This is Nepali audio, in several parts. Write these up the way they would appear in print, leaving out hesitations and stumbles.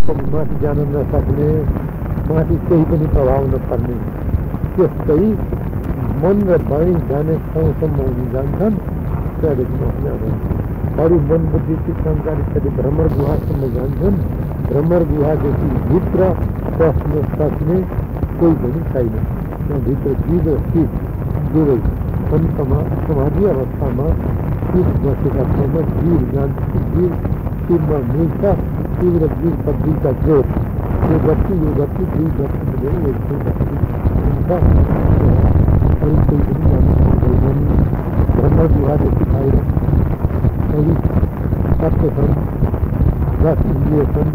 माथि जान नसक्ने, माथि केही पनि प्रभाव नपर्ने, त्यस्तै मन र वाणी जाने ठाउँसम्म उनी जान्छन्। त्यहाँदेखि अरू मन बुद्धि चित्त अहङ्कार इत्यादि भ्रमर गुहासम्म जान्छन्। भ्रमर गुहादेखि भित्र पस्न सक्ने कोही पनि छैन। त्यहाँभित्र जीव र शिव दुवै समाधि अवस्थामा शिव बसेका ठाउँमा जीव जान्छ। जीव शिवमा मिल्छ। शिव र जीवका दुईटा जोड, यो गति दुई गति मिलेर एक गति हुन्छ। अरू कोही पनि जान सक्दैनन्। ब्रह्म गुहादेखि बाहिर अरू तत्त्व छन्, 10 इन्द्रिय छन्,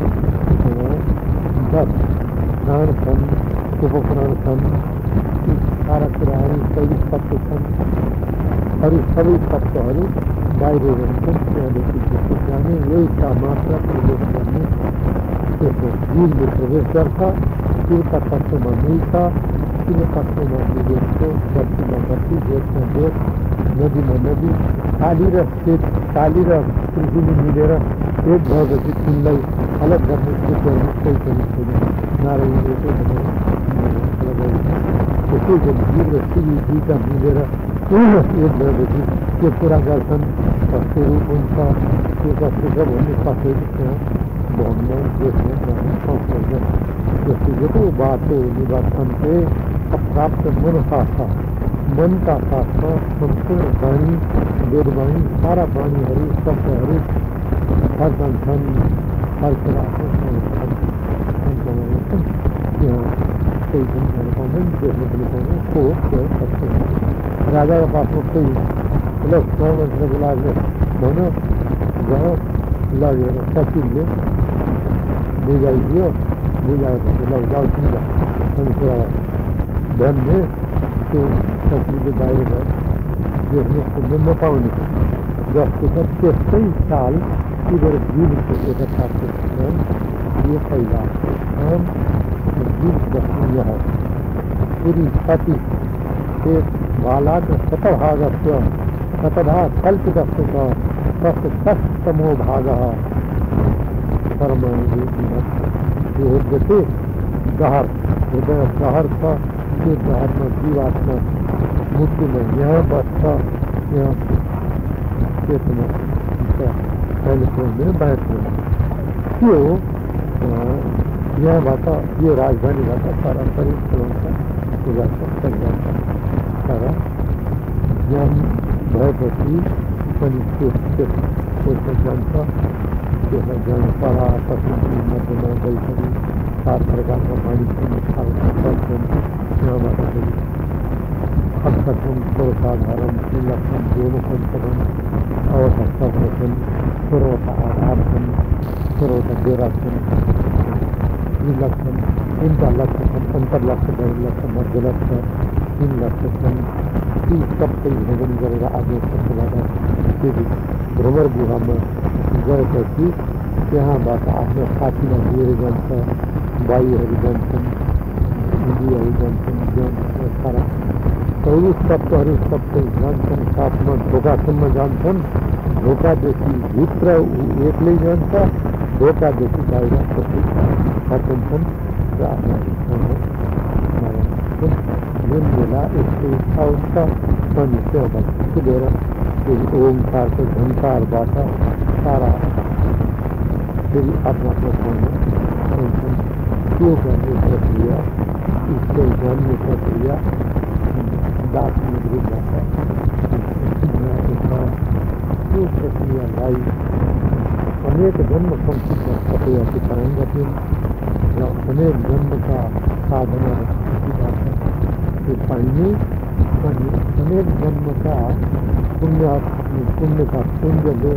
10 प्राण छन्, उपप्राण छन्, यी सारा कुराहरू 24 तत्त्व छन्। अरू सबै तत्त्वहरू बाहिर रहन्छन्। त्यहाँदेखि त्यसो जाने एउटा मात्र प्रवेश गर्ने, त्यसो जीवले प्रवेश गर्छ। शिवका तत्त्वमा मिल्छ। शिव तत्त्वमा मिलेको गतिमा गति, जोतमा जोत, नदीमा नदी, काली र पृथ्वी मिलेर एक भएपछि तिनलाई अलग गर्ने कोही पनि छैन। नारायण एकै भनेर त्यसै गरी जीव र शिव दुईटा मिलेर एक भएपछि त्यो कुरा गर्छन्। कस्तो रूप हुन्छ, त्यो कस्तो छ भन्ने कसैले त्यहाँ भन्न देख्न जान सक्दैन। व्यक्तिगत बाटो निवासनले अप्राप्त मनका साथ, मनका साथमा सम्पूर्ण वाणी, वेदवाणी, सारा वाणीहरू शब्दहरू फर्कन्छन्। फर्केर आफ्नो त्यहाँ केही पनि जान पाउँदैन, देख्न पनि पाउँदैन। को त्यो सत्य राजाको पासमा कोही ल मान्छेले बोलाएर भन्यो, गयो, लगेर सचिवले बुझाइदियो। बुझाएपछि ल जाउँछौँ जा अनि कुरा भन्ने, त्यो सचिवले बाहिर गयो। देख्न सुन्न नपाउने जस्तो छ त्यस्तै चाल इधर जीवको यथार्थ ये पहिला हम जीव बस्ने यहाँ पूरी सती एक बालाद शतभागस्य शतधा कल्पितस्य तमो भाग परमाणु जो जैसे गहर हृदय गहर था, त्यो गहरमा जीवात्मा मुक्तिमा यहाँ बस्छ। यहाँ चेतना पहले पुऱ्याउँदैन, बाहिर पुऱ्याउँदैन। त्यो यहाँबाट यो राजधानीबाट पारम्परिक पुऱ्याउँछ, पूजा गरिन्छ। तर ज्ञान भएपछि पनि त्यसमा जान्छ। त्यसलाई जान पढा पशुपति मध्यमा गइसके 7 प्रकारका मानिसहरू सक्छन्। यहाँबाट फेरि खट्छन्, सर्वसाधारण लक्षण, दोनो पञ्चम अवस्था छन्, 16वटा आधार छन्, 16वटा डेरा छन्, त्रिलक्षण 3टा लक्ष्य छन्, अन्तर्लक्ष्य, बहिर्लक्ष्य, मध्यलक्ष्य 3 लक्ष्य छन्। ती सबै भ्रमण गरेर आफ्नो पक्षबाट फेरि भ्रमर गुहामा गएपछि त्यहाँबाट आफ्नो साथीलाई लिएर जान्छ। वायुहरू जान्छन्, इन्द्रियहरू जान्छन्, ज्ञान सारा 24 तत्त्वहरू सबै जान्छन्। साथमा ढोकासम्म जान्छन्। ढोकादेखि भित्र एक्लै जान्छ, ढोकादेखि बाहिर फर्कन्छन् र आफ्नो जुन बेला यस्तो इच्छा हुन्छ अनि त्यहाँबाट कुदेर फेरि ओमकारको झङ्कारबाट सारा फेरि आफ्नो ठाउँमा आउँछन्। त्यो गर्ने प्रक्रिया, ईश्वर जान्ने प्रक्रिया दार्शनिक रूपबाट त्यो प्रक्रियालाई अनेक जन्म संसिद्ध तपयाको तरङ्गति र अनेक जन्मका साधना र स्थितिबाट त्यो पाइने अनि अनेक जन्मका पुण्यका पुण्यले